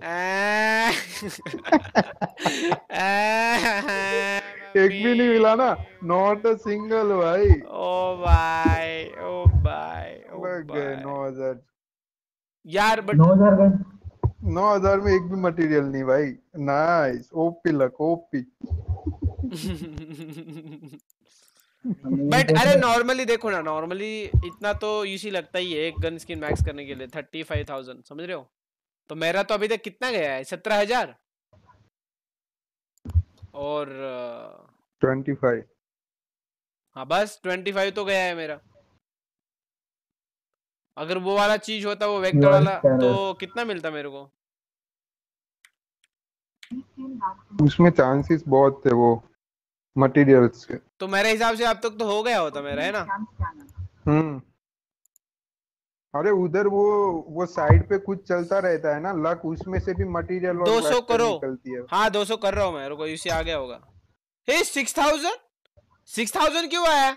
एक भी नहीं मिला ना, नॉट अ सिंगल भाई। ओ भाई, ओ भाई, ओ लग गए भाई 9,000। यार, बट 9,000 का 9,000 में एक भी मटेरियल नहीं भाई। Nice, OP luck OP. हमें बट सोच अरे रहे नॉर्मली देखो ना, नॉर्मली इतना तो यूसी लगता ही है एक गन स्किन मैक्स करने के लिए, 35,000, समझ रहे हो? तो मेरा तो अभी तक कितना गया है, 17,000। और 25। हाँ बस 25 तो गया है मेरा। अगर वो वाला चीज होता, वो वेक्टर यूआर वाला, तो स्कैनर। कितना मिलता मेरे को? उसमें चांसेस बहुत थे वो मटेरियल्स के। तो मेरे हिसाब से अब तक तो हो गया होता मेरा, है ना? हम्म। अरे उधर वो साइड पे कुछ चलता रहता है ना लक, उसमें से भी मटेरियल और 200 वेक्टर करो। निकलती है। हाँ 200 कर रहा हूँ मैं, रुको, यूसी आ गया होगा। हे 6,000, 6,000 क्यों आया?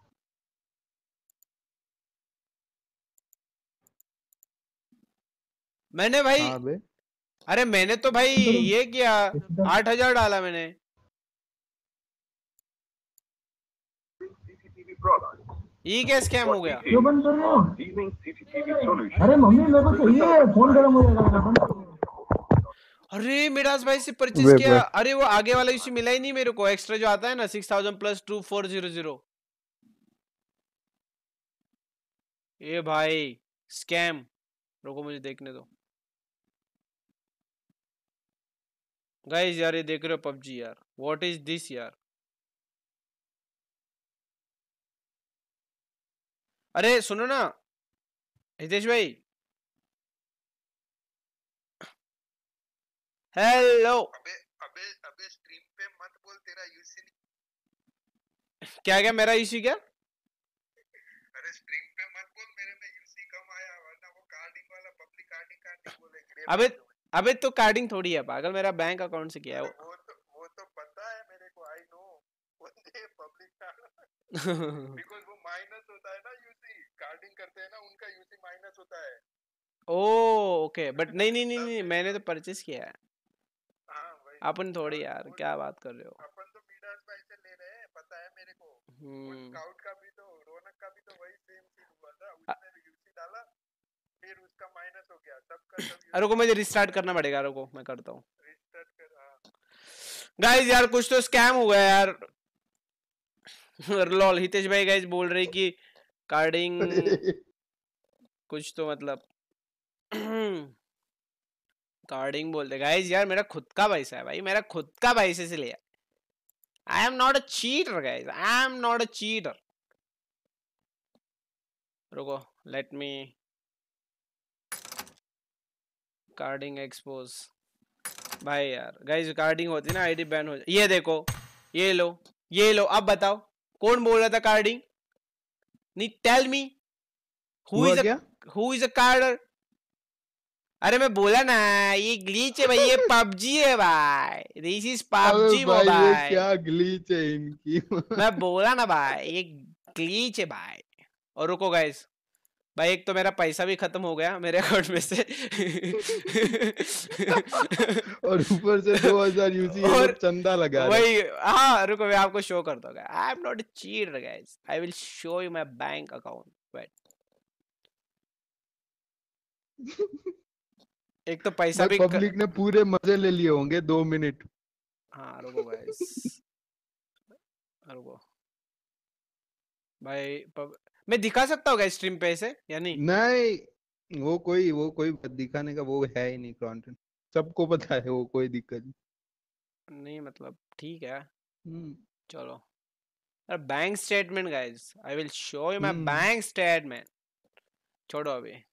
मैंने भाई, हाँ बे। अरे मैंने तो भाई ये किया, 8,000 डाला मैंने। ये क्या स्कैम हो गया? क्यों बंद कर रहे हो? अरे मम्मी मेरे को चाहिए, फोन गर्म हो जाएगा, बंद करो। अरे मिडास भाई से परचेज वे किया। बस। अरे वो आगे वाला इश्यू मिला ही नहीं मेरे को, एक्स्ट्रा जो आता है ना, 6,000 प्लस 2400। ये भाई स्कैम, रुको मुझे देखने दो गाइस। यार ये देख रहे हो पबजी यार, व्हाट इज दिस यार? अरे सुनो ना हितेश भाई, हेलो। अबे अबे अबे स्ट्रीम पे मत बोल, तेरा यूसी। क्या क्या मेरा इश्यू क्या? अरे स्ट्रीम पे मत बोल, मेरे में यूसी कम आया, वरना वो कार्डिंग वाला पब्लिक कार्डिंग कार्डिंग बोलेंगे। अबे अबे तो कार्डिंग थोड़ी है पागल, मेरा बैंक अकाउंट से किया है वो तो पता है मेरे को, आई नो। पब्लिक वो। बिकॉज वो माइनस होता है ना यूसी, कार्डिंग करते हैं ना, उनका यूसी माइनस होता है। ओ ओके, बट नहीं नहीं नहीं नहीं, मैंने तो परचेस किया है। हाँ वही। अपन थोड़ी यार, क्या बात कर रहे हो? अपन तो मीडास भाई से ले रहे हैं, पता है मेरे को। वो स्काउट का भी तो, रौनक का भी तो वही सेम सीन हुआ था, उसने यूसी डाला, फिर उसका माइनस हो गया, सबका सब। रुको मुझे रिस्टार्ट करना पड़ेगा, रुको मैं करता हूँ। रिस्टार्ट कर। हाँ गाइस यार कुछ तो स्कैम हुआ है यार। लॉल, हितेश भाई गाइस बोल रहे कि कार्डिंग कुछ तो मतलब कार्डिंग बोलते गाइस। यार मेरा खुद का पैसा है भाई, मेरा खुद का पैसे से लिया। I am not a cheater guys, I am not a cheater. रुको, लेट मी कार्डिंग एक्सपोज। भाई यार गाइस कार्डिंग होती ना, आईडी बैन हो जाए। ये देखो, ये लो, ये लो। अब बताओ कौन बोल रहा था कार्डिंग? नहीं, टेल मी हु हुआ इज अ, क्या? हु इज अ कार्डर? अरे मैं बोला ना, ये ग्लीच है भाई, ये पबजी है भाई, दिस इज अबे पबजी भाई ये मोबाइल। क्या ग्लीच है इनकी। मैं बोला ना भाई, ये ग्लीच है भाई। और रुको गाइस, भाई एक तो मेरा पैसा भी खत्म हो गया मेरे अकाउंट में से। और ऊपर से 2,000 यूसी ये और लोग चंदा लगा रहे। वही, हाँ रुको मैं आपको शो करता हूँ। I am not a cheater guys, I will show you my bank account. Wait, एक तो पैसा भाई भी पब्लिक ने पूरे मजे ले लिए होंगे 2 मिनट। हाँ रुको गाइस, रुको भाई मैं दिखा सकता हूँ गाइस स्ट्रीम पे ऐसे या नहीं? नहीं, वो कोई दिखाने का वो है ही नहीं कंटेंट। सबको पता है वो, कोई दिक्कत नहीं। नहीं मतलब ठीक है, हम्म। चलो। Bank statement guys, I will show you my hmm. Bank statement. छोड़ो अभी।